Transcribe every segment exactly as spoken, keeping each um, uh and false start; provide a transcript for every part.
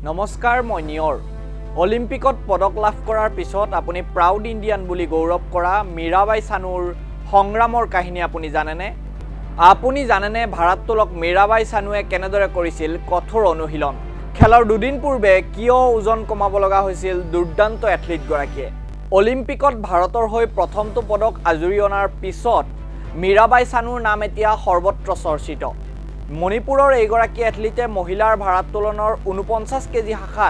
নমস্কাৰ মই নিয়ৰ অলিম্পিকত পদক লাভ কৰাৰ পিছত আপুনি প্ৰাউড ইণ্ডিয়ান বুলি গৌৰৱ কৰা মীৰাবাই চানুৰ সংগ্ৰামৰ কাহিনী আপুনি জানেনে আপুনি জানেনে ভাৰততলক মীৰাবাই চানুৱে কেনেদৰে কৰিছিল কঠোৰ অনুশীলন খেলৰ দুদিন পূৰ্বে কিয় ওজন কমাব লগা হৈছিল দুৰ্দান্ত এথলীট গৰাকীয়ে অলিম্পিকত ভাৰতৰ হৈ প্ৰথমটো পদক আজুৰি অনাৰ পিছত মীৰাবাই চানুৰ নাম এতিয়া সৰ্বত্ৰ চৰ্চিত মণিপুৰৰ এইগৰাকী এথলীটে মহিলাৰ ভাৰত্তোলনৰ ঊনপঞ্চাছ কেজি শাখাত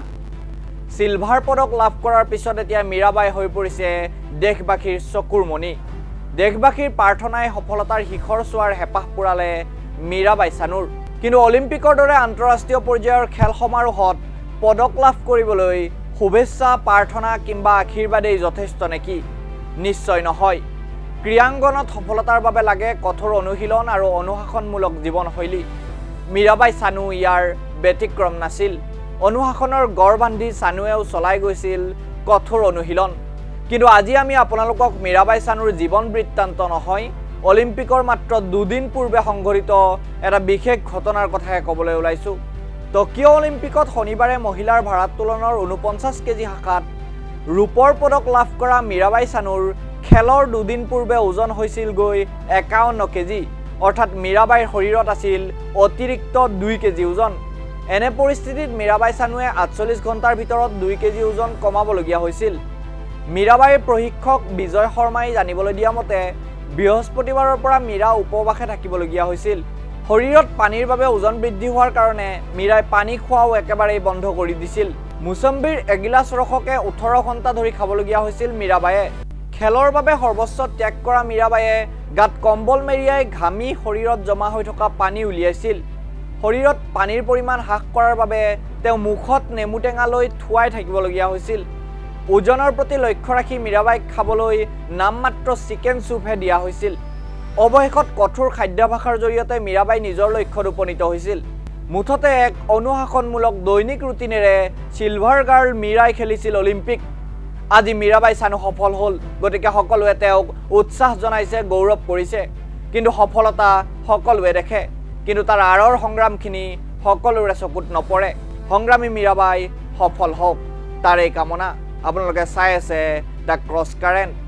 সিলভাৰ পদক লাভ কৰাৰ পিছত এতিয়া মীৰাবাই হৈ পৰিছে দেশবাসীৰ চকুৰ মণি দেশবাসীৰ প্ৰাৰ্থনাই সফলতাৰ শিখৰ চোৱাৰ হেপাহ পুৰালে মীৰাবাই চানুৰ কিন্তু অলিম্পিকৰ দৰে আন্তঃৰাষ্ট্ৰীয় পৰ্যায়ৰ খেল সমাৰোহত পদক লাভ কৰিবলৈ শুভেচ্ছা প্ৰাৰ্থনা কিংবা আশীৰ্বাদেই যথেষ্ট নেকি নিশ্চয় নহয় ক্ৰীড়াংগনত সফলতাৰ বাবে লাগে কঠোৰ অনুশীলন আৰু অনুশাসনমূলক জীৱনশৈলী মীৰাবাই চানু ইয়াৰ ব্যতিক্ৰম নাছিল অনুশাসনৰ গড় বান্ধি চানুৱেও চলাই গৈছিল কঠোৰ অনুশীলন কিন্তু আজি আমি আপোনালোকক মীৰাবাই চানুৰ জীৱন বৃত্তান্ত নহয় অলিম্পিকৰ মাত্ৰ দুদিন পূৰ্বে সংঘটিত এটা বিশেষ ঘটনাৰ কথাহে ক'বলৈ ওলাইছো টকিঅ' অলিম্পিকত শনিবাৰে মহিলাৰ ভাৰত্তোলনৰ ঊনপঞ্চাছ কেজি শাখাত ৰূপৰ পদক লাভ কৰা মীৰাবাই চানুৰ খেলৰ দুদিন পূৰ্বে ওজন হৈছিল গৈ একাৱন্ন কেজি অৰ্থাৎ মীৰাবাইৰ শৰীৰত আছিল অতিৰিক্ত দুই কেজি ওজন এনে পৰিস্থিতিত মীৰাবাই চানুৱে আঠচল্লিছ ঘণ্টাৰ ভিতৰত দুই কেজি ওজন কমাবলগীয়া হৈছিল মীৰাবাইৰ প্ৰশিক্ষক বিজয় শৰ্মাই জানিবলৈ দিয়া মতে বৃহস্পতিবাৰৰ পৰা মীৰা উপবাসে থাকিবলগীয়া হৈছিল শৰীৰত পানীৰ বাবে ওজন বৃদ্ধি হোৱাৰ কাৰণে মীৰাই পানী খোৱাও একেবাৰে বন্ধ কৰি দিছিল মুছম্বিৰ এগিলাছ ৰসকে ওঠৰ ঘণ্টা ধৰি খাবলগীয়া হৈছিল মীৰাবাইয়ে খেলৰ বাবে সৰ্বস্ব ত্যাগ কৰা মীৰাবাইয়ে গাত কম্বল মেৰিয়াই ঘামি শৰীৰত জমা হৈ থকা পানী উলিয়াইছিল শৰীৰত পানীৰ পৰিমাণ হ্ৰাস কৰাৰ বাবে তেওঁ মুখত নেমু টেঙা লৈ থুৱাই থাকিবলগীয়া হৈছিল ওজনৰ প্ৰতি লক্ষ্য ৰাখি মীৰাবাইক খাবলৈ নামমাত্ৰ চিকেন চুপহে দিয়া হৈছিল অৱশেষত কঠোৰ খাদ্যাভ্যাসৰ জৰিয়তে মীৰাবাই নিজৰ লক্ষ্যত উপনীত হৈছিল মুঠতে এক অনুশাসনমূলক দৈনিক ৰুটিনেৰে সিলভাৰ গাৰ্ল মীৰাই খেলিছিল অলিম্পিক আজি মীৰাবাই চানু সফল হ'ল গতিকে সকলোৱে তেওঁক উৎসাহ জনাইছে গৌৰৱ কৰিছে কিন্তু সফলতা সকলোৱে দেখে কিন্তু তাৰ আঁৰৰ সংগ্ৰামখিনি সকলোৰে চকুত নপৰে সংগ্ৰামী মীৰাবাই সফল হওক তাৰে কামনা আপোনালোকে চাই আছে দ্য ক্ৰছ কাৰেণ্ট